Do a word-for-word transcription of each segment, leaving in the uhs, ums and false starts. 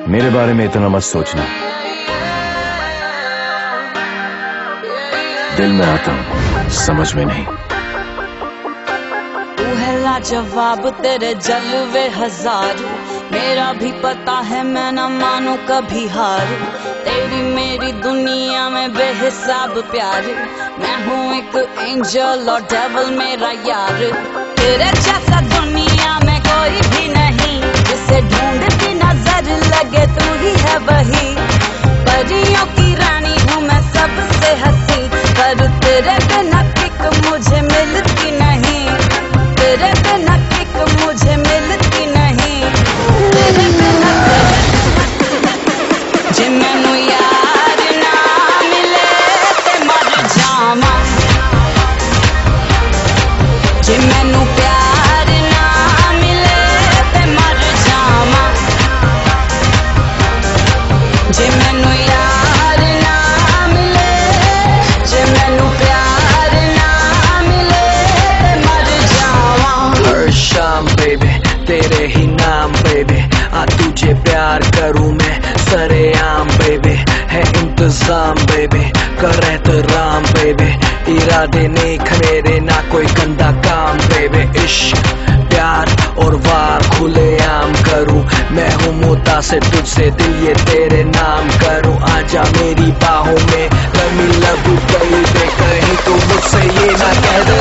मेरे बारे में इतना मत सोचना, दिल में आता हूँ समझ में नहीं। तू है लाजवाब, तेरे जलवे हजार, मेरा भी पता है मैं न मानू कभी हार। तेरी मेरी दुनिया में बेहिसाब प्यार, मैं हूँ एक एंजल और डेविल मेरा यार। तेरे जैसा दुनिया में कोई भी नहीं, जिसे ढूंढती नजर लगे तू ही है वही। परियों की रानी हूँ मैं सबसे हंसी, पर तेरे बिना किक मुझे मिलती नहीं। तेरे बिना किक मुझे मिलती नहीं। तेरे बिना जे मैनू यार ना मिले ते मर जावा, जे मैनू प्यार ना मिले ते मर जावा, जे मैनू यार ना मिले, जे मैनू प्यार ना मिले ते मर जावा। हर शाम बेबी तेरे ही नाम बेबी, आ तुझे प्यार करूं मैं सरेआम बेबी। है इंतजाम बेबी कर एहतराम बेबी, इरादे नेक मेरे ना कोई गंदा काम बेबी। इश्क प्यार और वार खुले आम करूं, मैं हूँ मुद्दा से तुझसे दिल ये तेरे नाम करूं। आजा मेरी बाहों में रमी लगू कहीं पे, कहीं तो मुझसे ये ना कह दे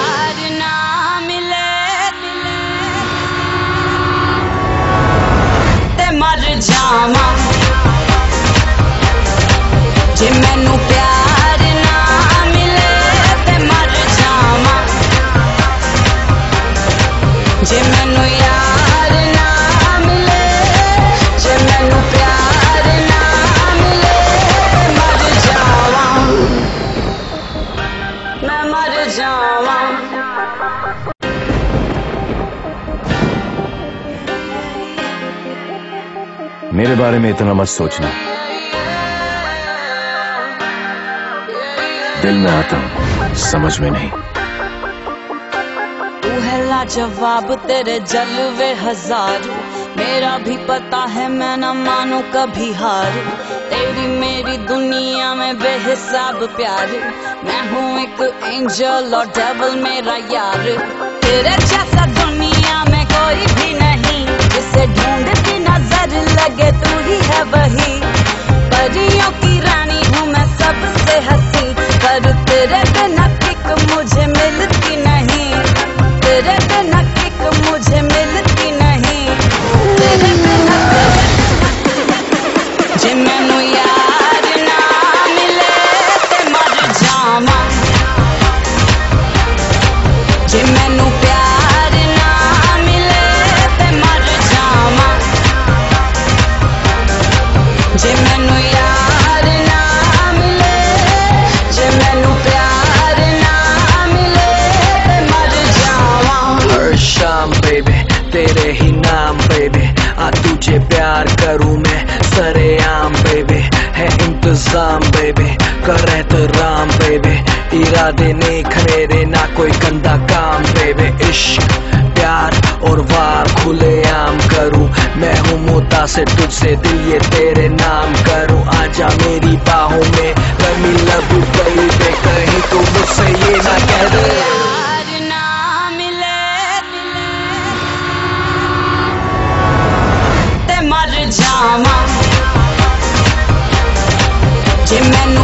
मर जावा, जे मैनू प्यार ना मिले ते मर जावा, जे मैनू यार ना मिले, जे मैनू प्यार ना मिले ते मर जावा, मैं मर जावा। मेरे बारे में इतना मत सोचना, दिल में आता हूँ समझ में नहीं। तू है लाजवाब, तेरे जलवे हजार, मेरा भी पता है मैं न मानू कभी हार। तेरी मेरी दुनिया में बेहिसाब प्यार, मैं हूँ एक एंजल और डेविल मेरा यार। तेरे जैसा दुनिया में कोई भी नहीं, जिसे ढूंढती नजर लगे तू ही है वही। परियों की रानी हूँ मैं सबसे हंसी, पर तेरे बिना किक मुझे मिलती नहीं। तेरे बिना किक मुझे मिलती नहीं। तेरे बिना जे मैनू यार ना मिले ते मर जावा, जे मैनू प्यार ना मिले ते मर जावा, जे मैनू यार ना मिले, जे मैनू प्यार ना मिले ते मर जावा। हर शाम बेबी तेरे ही नाम बेबी, आ तुझे प्यार करूं मैं सरेआम बेबी। है इंतजाम बेबी कर एहतराम बेबी, इरादे नेक मेरे ना कोई गंदा काम बेबी। इश्क प्यार और वार खुले आम करूं, मैं हूँ मुद्दा से तुझसे दिल ये तेरे नाम करूं। आजा मेरी बाहों में रमी लगू कहीं पे, कहीं तो मुझसे ये ना कह दे मर जावा, जे मैनू